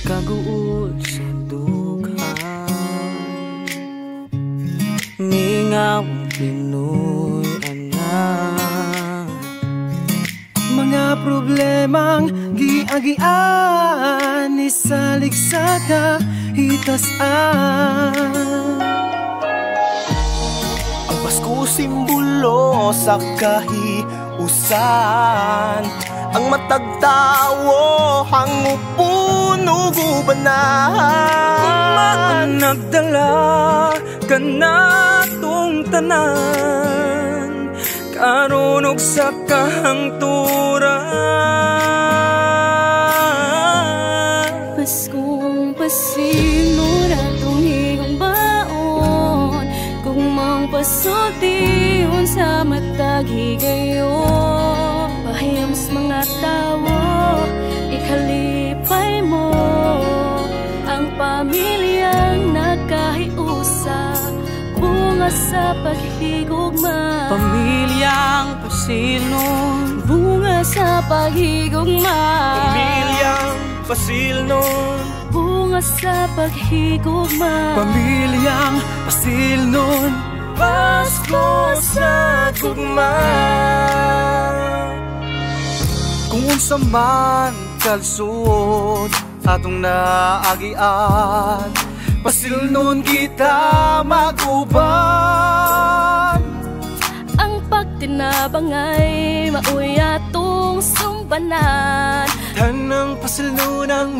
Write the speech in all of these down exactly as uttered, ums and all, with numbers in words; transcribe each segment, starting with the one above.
Kaguol sa dughan, ningawang Pinoy anak. Mga problemang giagian isalig sa kahitasan. Ang Pasko simbolo sa kahiusan, ang matagtawo hango puno gubanan. Nagdala ka na tong tanan, karunog sa kahangturan. Paskong pasino na tong higong baon, kung mang pasultiyon sa matag higayon. Pahiyams mga tawo, ikalipay mo ang pamilyang nagkahiusa, bunga sa paghigugma. Pamilyang pasilnon, bunga sa paghigugma. Pamilyang pasilnon, bunga sa paghigugma. Pamilyang pasilnon, Pasko sa gugma. kung unsa man kalsud atong naagian, pasilnon kita maguban. Ang pagtinabangay mauy atong sumbanan, Tanang pasilnon ang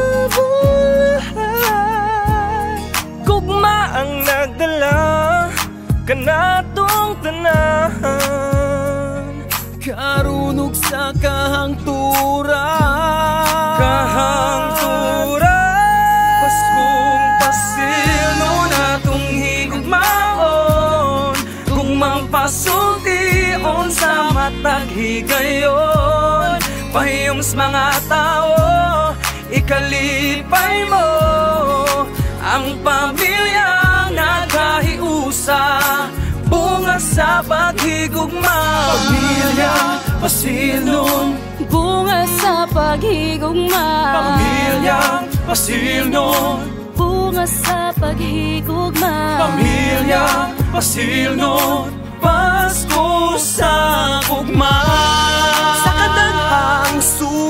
mabulahan. Gugma ang nagdala kanatong tanan, Karunog sa kahangturan. kahangturan. Paskong pasilnon atong higugmaon, gugmang pasultion sa matag higayon. Pahiyong mga tao, ikalipay mo ang pamilyang nagkahiusa, bunga sa paghigugma. Pamilyang pasilnon, bunga sa paghigugma. pamilyang pasilnon, bunga sa paghigugma. pamilyang pasilnon, Pasko sa gugma. Sa kadaghang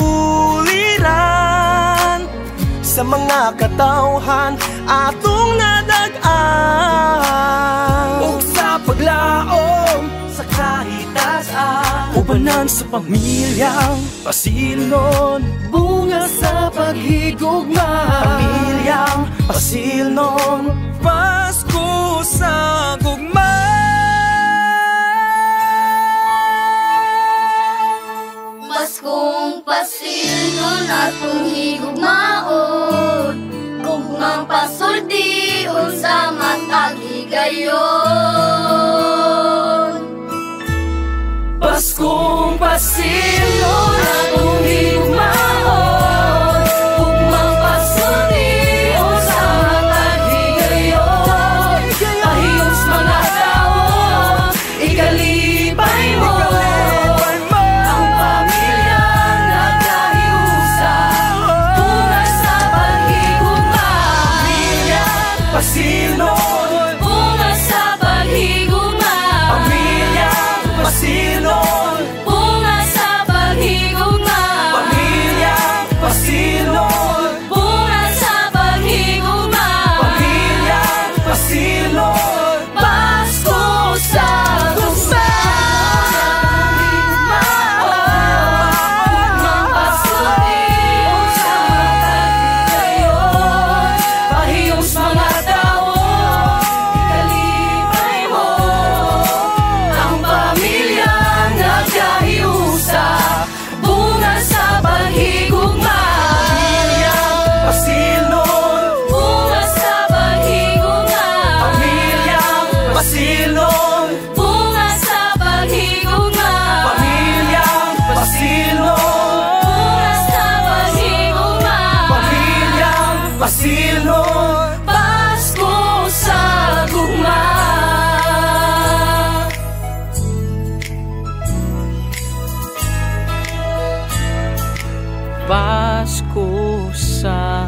suliran, sa mga katawhan atong nadag-an, o sa paglaom sa kahitasan. ubanan sa pamilyang pasilnon, Bunga sa paghigugma. pamilyang pasilnon, Pasko sa gugma. Paskong pasilnon atong higugmaon, gugmang pasultiyon sa matag higayon. Paskong pasilnon atong higugmaon, gugmang pasultiyon sa matag higayon. Pahiyos mga tawo, ikalipay mo ang pamilyang nagkahiusa, bunga sa paghigugma. pasilnon, Bunga sa paghigugma. pamilyang pasilnon, Bunga sa paghigugma. pamilyang pasilnon, Bunga sa paghigugma. pamilyang pasilnon, Pasko sa gugma. Gugmang pasultiyon sa matag higayon. Pahiyos mga tawo, ikalipay mo ang pamilyang nagkahiusa, bunga sa paghigugma. pasilnon, Bunga sa paghigugma. pamilyang pasilnon, Bunga sa paghigugma. pamilyang pasilnon, Bunga sa paghigugma. pamilyang pasilnon, Pasko sa gugma. Pasko sa